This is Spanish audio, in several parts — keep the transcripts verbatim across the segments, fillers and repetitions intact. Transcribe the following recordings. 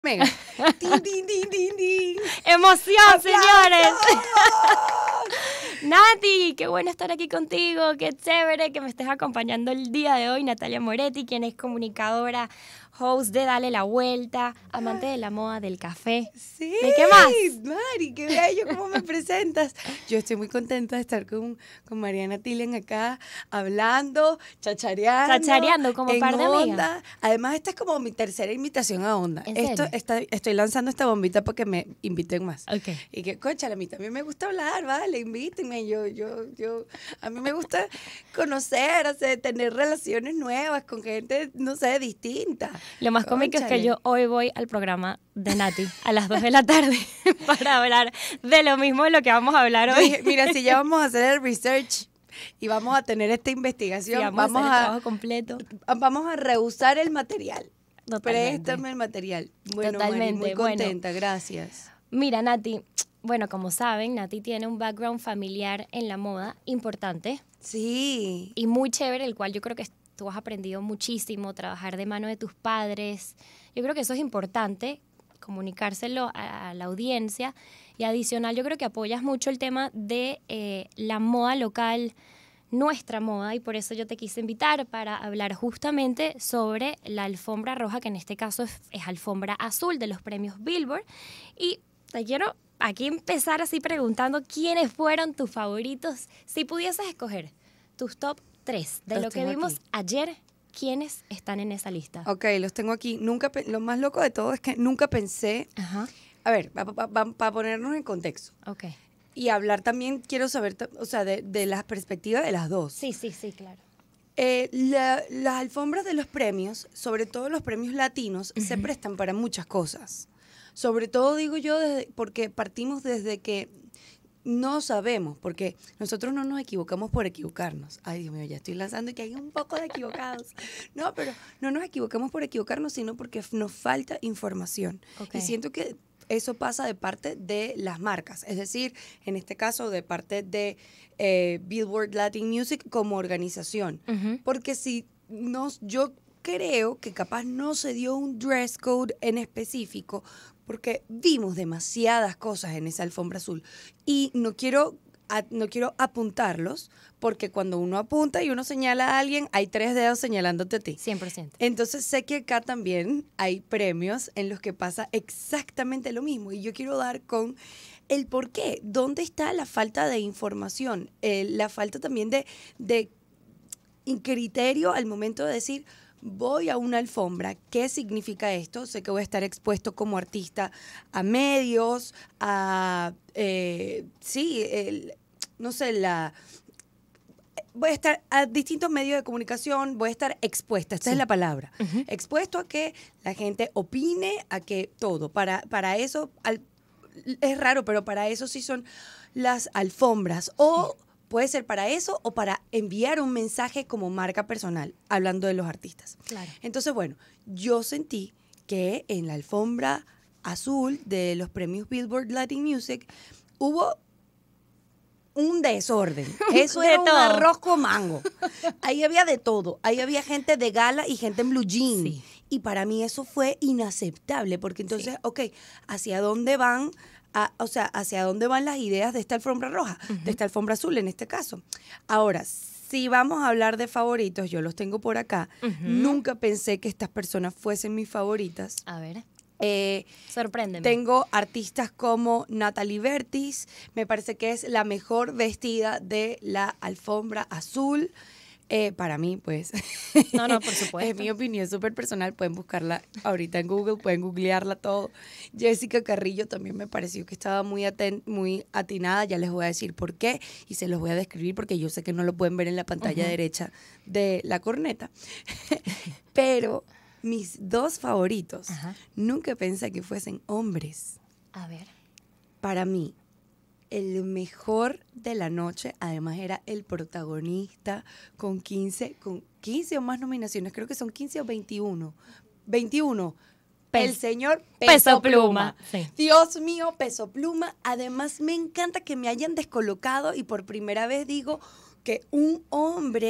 Mega. Tin, tin, tin, tin, tin. ¡Emoción, ¡Aplausos! señores! Nati, qué bueno estar aquí contigo, qué chévere que me estés acompañando el día de hoy. Natalia Moretti, quien es comunicadora, host de Dale la Vuelta, amante de la moda, del café. Sí, ¿De qué más? Mari, qué bello, cómo me presentas. Yo estoy muy contenta de estar con, con Mariana Tillen acá, hablando, chachareando. Chachareando como en par de amigas. Onda. Además, esta es como mi tercera invitación a Onda. ¿En Esto, serio? está, estoy lanzando esta bombita para que me inviten más. Ok. Y que, cónchale, a mí también me gusta hablar, vale, invítenme. Yo, yo, yo, a mí me gusta conocer, hacer, tener relaciones nuevas con gente, no sé, distinta. Lo más cómico es que Cónchale. yo hoy voy al programa de Nati a las dos de la tarde para hablar de lo mismo de lo que vamos a hablar Yo hoy. dije, mira, si ya vamos a hacer el research y vamos a tener esta Sí, investigación, vamos, vamos, a hacer el a, trabajo completo. vamos a rehusar el material. Totalmente. Préstame el material. Bueno, Mari, Totalmente, muy bueno. contenta, gracias. Mira, Nati, bueno, como saben, Nati tiene un background familiar en la moda importante Sí, y muy chévere, el cual yo creo que tú has aprendido muchísimo, trabajar de mano de tus padres. Yo creo que eso es importante, comunicárselo a, a la audiencia. Y adicional, yo creo que apoyas mucho el tema de eh, la moda local, nuestra moda, y por eso yo te quise invitar para hablar justamente sobre la alfombra roja, que en este caso es, es alfombra azul de los premios Billboard. Y te quiero aquí empezar así preguntando quiénes fueron tus favoritos. Si pudieses escoger tus top tres de Los lo que tengo vimos aquí. ayer, ¿quiénes están en esa lista? ok, los tengo aquí. Nunca, pe- lo más loco de todo es que nunca pensé, Ajá, a ver, para ponernos en contexto ok. y hablar también, quiero saber, ta- o sea, de, de la perspectiva de las dos. Sí, sí, sí, claro. Eh, la- las alfombras de los premios, sobre todo los premios latinos, se prestan para muchas cosas. Sobre todo, digo yo, desde- porque partimos desde que no sabemos, porque nosotros no nos equivocamos por equivocarnos. Ay, Dios mío, ya estoy lanzando y que hay un poco de equivocados. No, pero no nos equivocamos por equivocarnos, sino porque f- nos falta información. Ok. Y siento que eso pasa de parte de las marcas, es decir, en este caso de parte de eh, Billboard Latin Music como organización. Ujú. Porque si nos, yo creo que capaz no se dio un dress code en específico, porque vimos demasiadas cosas en esa alfombra azul. Y no quiero, a- no quiero apuntarlos, porque cuando uno apunta y uno señala a alguien, hay tres dedos señalándote a ti. cien por ciento. Entonces sé que acá también hay premios en los que pasa exactamente lo mismo y yo quiero dar con el por qué, dónde está la falta de información, Eh, la falta también de, de criterio al momento de decir voy a una alfombra, ¿qué significa esto? Sé que voy a estar expuesto como artista a medios, a, eh, sí, el- no sé, la voy a estar a distintos medios de comunicación, voy a estar expuesta, esta Sí. es la palabra, Ujú. expuesto a que la gente opine, a que todo, para, para eso, al- es raro, pero para eso sí son las alfombras, o puede ser para eso o para enviar un mensaje como marca personal, hablando de los artistas. Claro. Entonces, bueno, yo sentí que en la alfombra azul de los premios Billboard Latin Music hubo un desorden. Eso De era un todo. arroz con mango. Ahí había de todo. Ahí había gente de gala y gente en blue jean. Sí. Y para mí eso fue inaceptable, porque entonces, ok, ¿hacia dónde van? a- o sea, ¿hacia dónde van las ideas de esta alfombra roja? De esta alfombra azul en este caso. Ahora, si vamos a hablar de favoritos, yo los tengo por acá. Ujú. Nunca pensé que estas personas fuesen mis favoritas. A ver, Eh, sorpréndeme. tengo artistas como Natalie Bertis, me parece que es la mejor vestida de la alfombra azul. Eh, para mí, pues. No, no, por supuesto. Es mi opinión súper personal. Pueden buscarla ahorita en Google, pueden googlearla todo. Jessica Carrillo también me pareció que estaba muy, aten- muy atinada. Ya les voy a decir por qué y se los voy a describir porque yo sé que no lo pueden ver en la pantalla Ujú. derecha de la corneta. Pero mis dos favoritos, Ajá. nunca pensé que fuesen hombres. A ver. Para mí, el mejor de la noche, además era el protagonista con quince, con quince o más nominaciones, creo que son quince o veintiuno. veintiuno. Pes- el señor Peso Peso, Pluma, Pluma. sí. Dios mío, Peso Pluma. Además, me encanta que me hayan descolocado y por primera vez digo que un hombre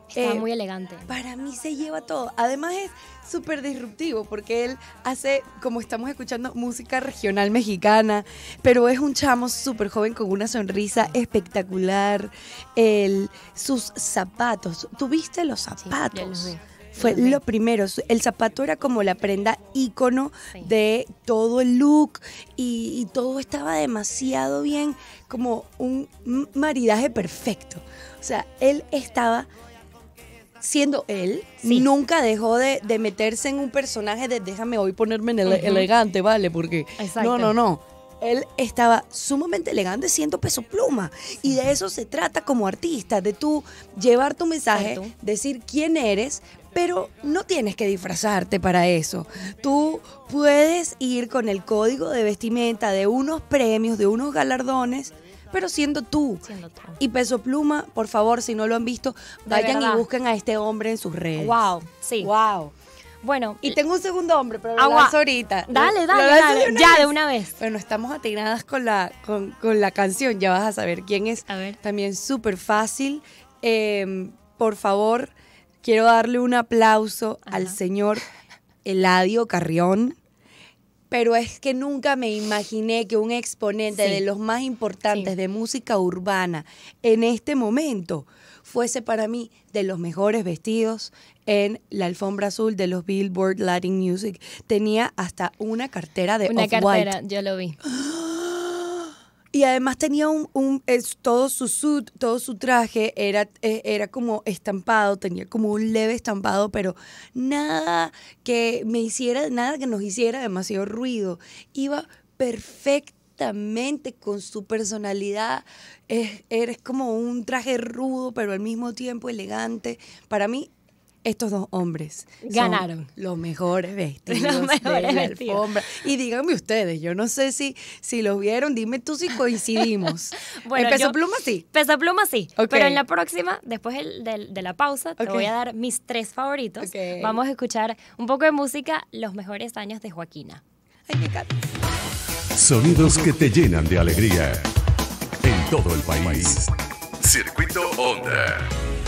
Estaba Eh, muy elegante. Para mí se lleva todo. Además es súper disruptivo porque él hace, como estamos escuchando, música regional mexicana, pero es un chamo súper joven con una sonrisa espectacular. El, sus zapatos, ¿tuviste los Sí, zapatos? yo los vi. Fue Los vi. lo primero, el zapato era como la prenda ícono Sí. de todo el look y, y todo estaba demasiado bien, como un m- maridaje perfecto. O sea, él estaba siendo él, Sí. nunca dejó de, de meterse en un personaje de déjame hoy ponerme en ele- Ujú. elegante, ¿vale? Porque Exacto. no, no, no. Él estaba sumamente elegante siendo Peso Pluma. Y de eso se trata como artista, de tú llevar tu mensaje, Ser tú. decir quién eres, pero no tienes que disfrazarte para eso. Tú puedes ir con el código de vestimenta de unos premios, de unos galardones, pero siendo tú. Siendo tú. Y Peso Pluma, por favor, si no lo han visto, De vayan verdad. y busquen a este hombre en sus redes. Wow, sí. Wow. Bueno, Y tengo un segundo hombre, pero lo Agua. lanzo ahorita. Dale, Lo- dale, lo lanzo dale. una Ya, vez. de una vez. Bueno, estamos atinadas con la, con, con la canción, ya vas a saber quién es. A ver. También súper fácil. Eh, por favor, quiero darle un aplauso Ajá. al señor Eladio Carrión. Pero es que nunca me imaginé que un exponente Sí. de los más importantes Sí. de música urbana en este momento fuese para mí de los mejores vestidos en la alfombra azul de los Billboard Latin Music. Tenía hasta una cartera de Una Off-White. cartera, yo lo vi. Y además tenía un, un es, todo su suit, todo su traje era, eh, era como estampado, tenía como un leve estampado, pero nada que me hiciera, nada que nos hiciera demasiado ruido. Iba perfectamente con su personalidad. Es, eres como un traje rudo, pero al mismo tiempo elegante. Para mí, estos dos hombres son Ganaron. los mejores vestidos Los mejores de la vestidos. alfombra. Y díganme ustedes, yo no sé si, si los vieron, dime tú si coincidimos. Bueno, en Peso yo- Pluma sí. Peso Pluma sí, Ok. pero en la próxima, después del- del- de la pausa, te Ok. voy a dar mis tres favoritos. Ok. Vamos a escuchar un poco de música, Los mejores años de Joaquina. Ay, me encanta. Sonidos que te llenan de alegría. En todo el país. Circuito Onda.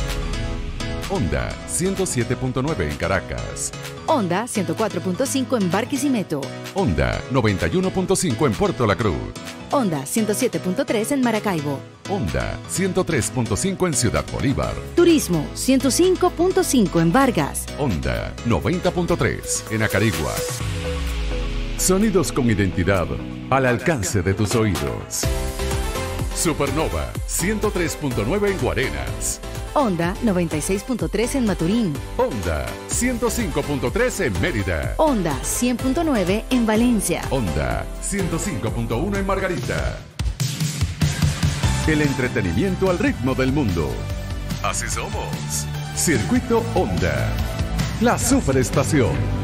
Onda ciento siete punto nueve en Caracas. Onda ciento cuatro punto cinco en Barquisimeto. Onda noventa y uno punto cinco en Puerto La Cruz. Onda ciento siete punto tres en Maracaibo. Onda ciento tres punto cinco en Ciudad Bolívar. Turismo ciento cinco punto cinco en Vargas. Onda noventa punto tres en Acarigua. Sonidos con identidad al alcance de tus oídos. Supernova ciento tres punto nueve en Guarenas. Onda noventa y seis punto tres en Maturín. Onda ciento cinco punto tres en Mérida. Onda cien punto nueve en Valencia. Onda ciento cinco punto uno en Margarita. El entretenimiento al ritmo del mundo. Así somos. Circuito Onda. La superestación.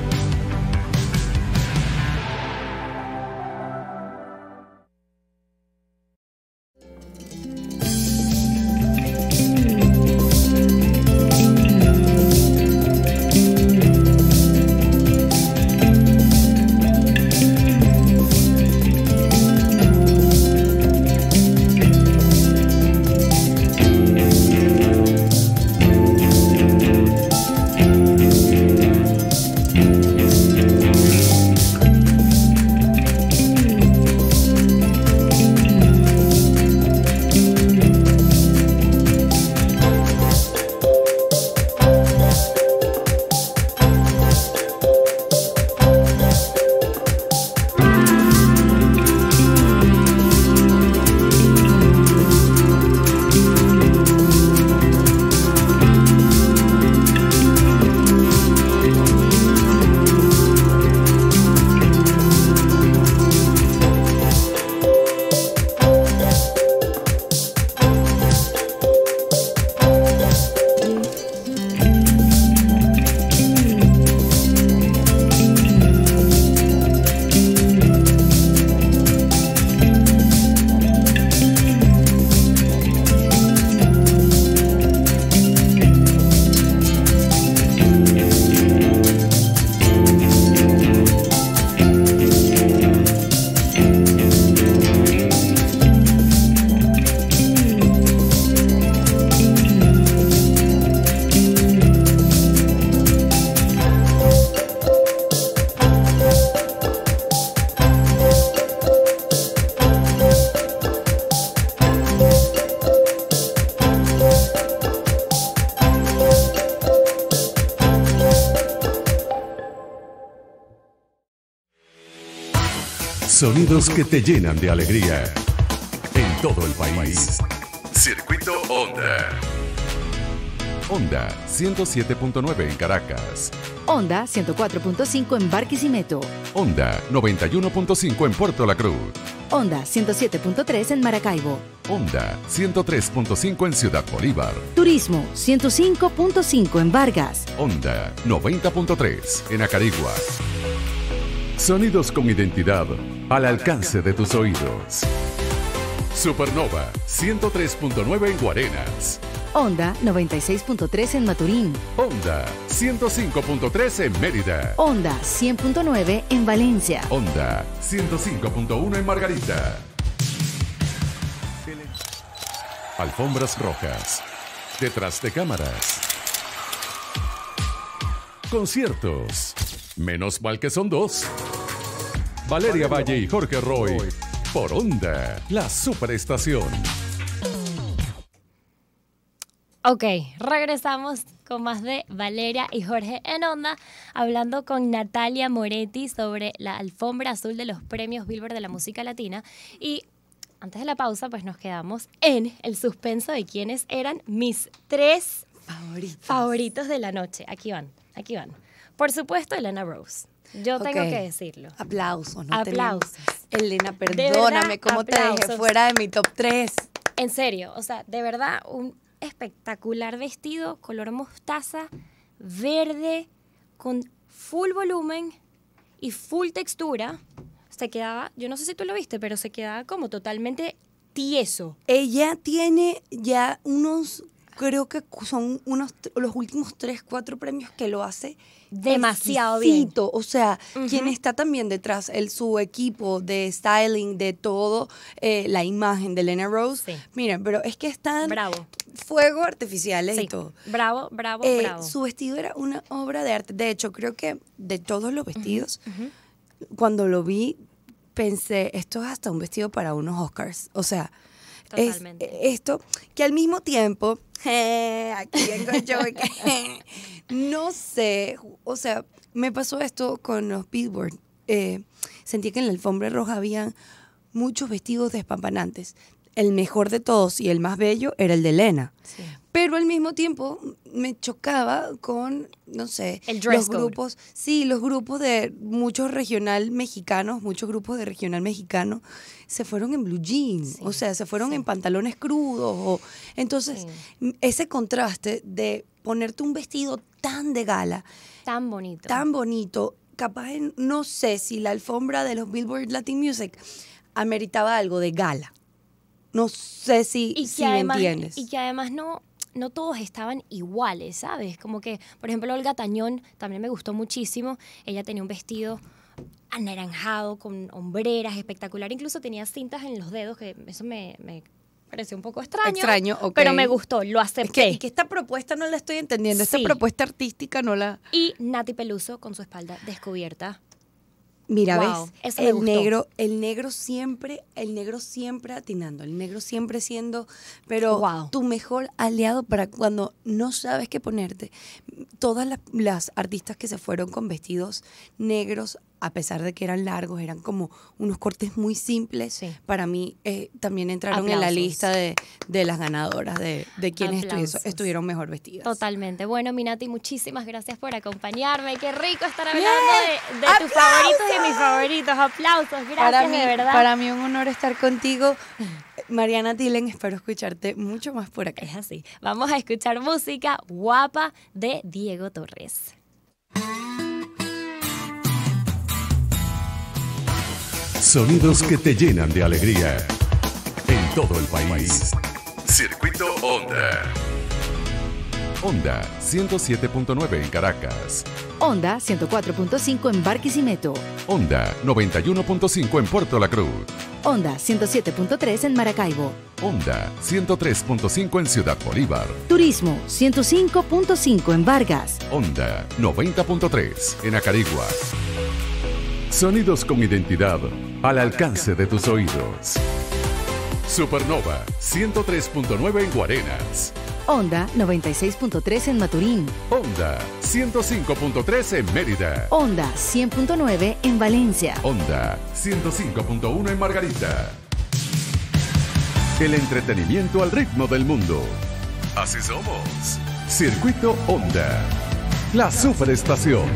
Sonidos que te llenan de alegría. En todo el país. Circuito Onda. Onda ciento siete punto nueve en Caracas. Onda ciento cuatro punto cinco en Barquisimeto. Onda noventa y uno punto cinco en Puerto La Cruz. Onda ciento siete punto tres en Maracaibo. Onda ciento tres punto cinco en Ciudad Bolívar. Turismo ciento cinco punto cinco en Vargas. Onda noventa punto tres en Acarigua. Sonidos con identidad al alcance de tus oídos. Supernova ciento tres punto nueve en Guarenas. Onda noventa y seis punto tres en Maturín. Onda ciento cinco punto tres en Mérida. Onda cien punto nueve en Valencia. Onda ciento cinco punto uno en Margarita. Alfombras rojas. Detrás de cámaras. Conciertos. Menos mal que son dos. Valeria Valle y Jorge Roy. Por Onda, la superestación. Ok, regresamos con más de Valeria y Jorge en Onda, hablando con Natalia Moretti sobre la alfombra azul de los premios Billboard de la música latina. Y antes de la pausa, pues nos quedamos en el suspenso de quiénes eran mis tres Favoritos. favoritos de la noche. Aquí van, aquí van. Por supuesto, Elena Rose. Yo tengo Ok. que decirlo. Aplausos, ¿no? Aplausos. Tenemos- Elena, De perdóname, verdad, cómo te dejé aplausos. fuera de mi top tres. En serio, o sea, de verdad, un espectacular vestido, color mostaza, verde, con full volumen y full textura. Se quedaba, yo no sé si tú lo viste, pero se quedaba como totalmente tieso. Ella tiene ya unos, creo que son unos los últimos tres, cuatro premios que lo hace Demasiado bien. exquisito. O sea, Ujú. quien está también detrás, el, su equipo de styling, de todo, eh, la imagen de Elena Rose. Sí. Miren, pero es que están Bravo. fuegos artificiales Sí, y todo. bravo, bravo, Eh, bravo. Su vestido era una obra de arte. De hecho, creo que de todos los vestidos, cuando lo vi, pensé, esto es hasta un vestido para unos Oscars. O sea, es Totalmente. esto que al mismo tiempo, aquí vengo yo, y que, no sé, o sea, me pasó esto con los Billboard. Eh, sentí que en la alfombra roja había muchos vestidos despampanantes. El mejor de todos y el más bello era el de Elena. Sí. Pero al mismo tiempo me chocaba con, no sé, El dress los code. grupos, sí, los grupos de muchos regional mexicanos, muchos grupos de regional mexicano se fueron en blue jeans, Sí, o sea, se fueron sí. en pantalones crudos. O, entonces, Sí. m- ese contraste de ponerte un vestido tan de gala, Tan bonito. tan bonito, capaz, en- no sé si la alfombra de los Billboard Latin Music ameritaba algo de gala. No sé si, y si que me además, entiendes. y que además no, no todos estaban iguales, ¿sabes? Como que, por ejemplo, Olga Tañón también me gustó muchísimo. Ella tenía un vestido anaranjado con hombreras, espectacular. Incluso tenía cintas en los dedos, que eso me, me pareció un poco extraño. Extraño, ok. Pero me gustó, lo Es acepté. que, y que esta propuesta no la estoy entendiendo. Esta Sí. propuesta artística no la... Y Nati Peluso con su espalda descubierta. Mira, Wow, ¿ves? eso me El gustó. negro, el negro siempre, el negro siempre atinando, el negro siempre siendo, pero Wow. tu mejor aliado para cuando no sabes qué ponerte. Todas las, las artistas que se fueron con vestidos negros, a pesar de que eran largos, eran como unos cortes muy simples, Sí. para mí eh, también entraron en la Aplausos. lista de, de las ganadoras, de, de quienes estuvi- Aplausos. estuvieron mejor vestidas. Totalmente. Bueno, Minati, muchísimas gracias por acompañarme. Qué rico estar hablando de, de tus ¡Aplausos! favoritos y de mis favoritos. Aplausos, gracias Para mí, de verdad. para mí un honor estar contigo. Mariana Tilen, espero escucharte mucho más por acá. Es así. Vamos a escuchar música guapa de Diego Torres. Sonidos que te llenan de alegría. En todo el país. Circuito Onda. Onda ciento siete punto nueve en Caracas. Onda ciento cuatro punto cinco en Barquisimeto. Onda noventa y uno punto cinco en Puerto La Cruz. Onda ciento siete punto tres en Maracaibo. Onda ciento tres punto cinco en Ciudad Bolívar. Turismo ciento cinco punto cinco en Vargas. Onda noventa punto tres en Acarigua. Sonidos con identidad al alcance de tus oídos. Supernova ciento tres punto nueve en Guarenas. Onda noventa y seis punto tres en Maturín. Onda ciento cinco punto tres en Mérida. Onda cien punto nueve en Valencia. Onda ciento cinco punto uno en Margarita. El entretenimiento al ritmo del mundo. Así somos. Circuito Onda. La superestación.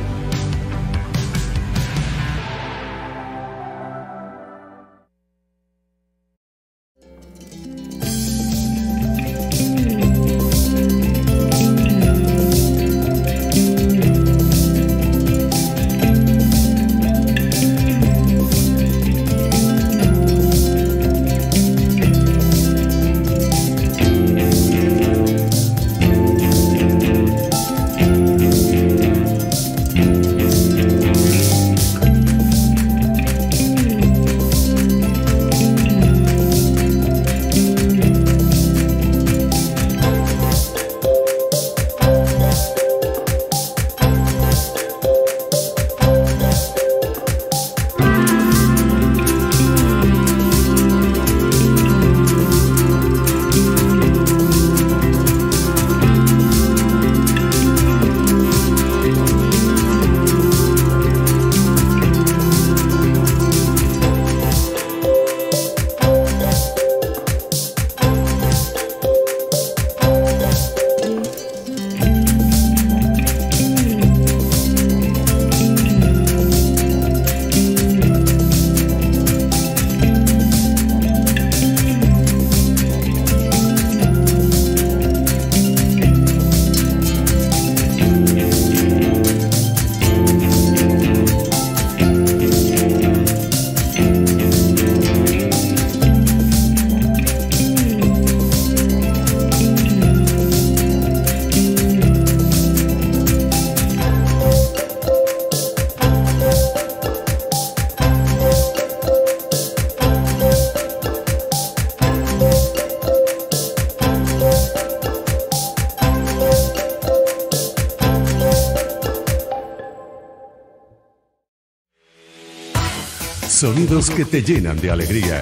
Sonidos que te llenan de alegría.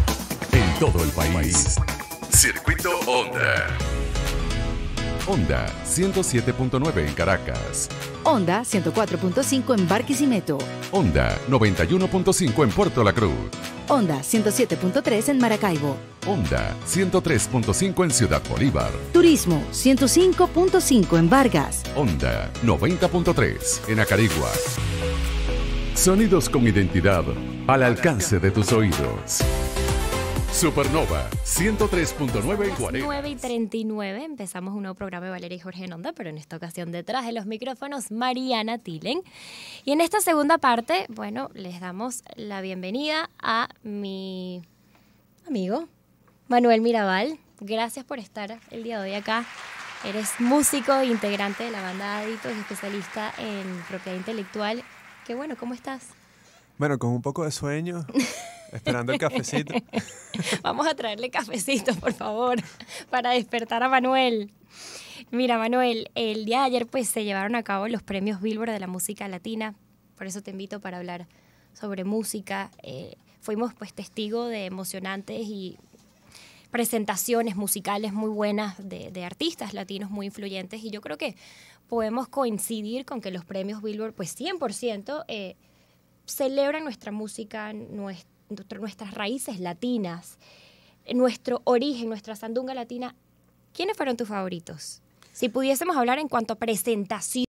En todo el país. Circuito Onda. Onda ciento siete punto nueve en Caracas. Onda ciento cuatro punto cinco en Barquisimeto. Onda noventa y uno punto cinco en Puerto La Cruz. Onda ciento siete punto tres en Maracaibo. Onda ciento tres punto cinco en Ciudad Bolívar. Turismo ciento cinco punto cinco en Vargas. Onda noventa punto tres en Acarigua. Sonidos con identidad al alcance de tus oídos. Supernova ciento tres punto nueve en Guarén. nueve y treinta y nueve empezamos un nuevo programa de Valeria y Jorge en Onda, pero en esta ocasión detrás de los micrófonos Mariana Tilen. Y en esta segunda parte, bueno, les damos la bienvenida a mi amigo Manuel Mirabal. Gracias por estar el día de hoy acá. Eres músico, integrante de la banda Aditos y especialista en propiedad intelectual. Qué bueno, ¿cómo estás? Bueno, con un poco de sueño, esperando el cafecito. Vamos a traerle cafecito, por favor, para despertar a Manuel. Mira, Manuel, el día de ayer pues se llevaron a cabo los premios Billboard de la música latina. Por eso te invito para hablar sobre música. Eh, fuimos pues testigos de emocionantes y presentaciones musicales muy buenas de, de artistas latinos muy influyentes. Y yo creo que podemos coincidir con que los premios Billboard pues cien por ciento eh, celebran nuestra música, nuestro, nuestras raíces latinas, nuestro origen, nuestra sandunga latina. ¿Quiénes fueron tus favoritos? Si pudiésemos hablar en cuanto a presentación.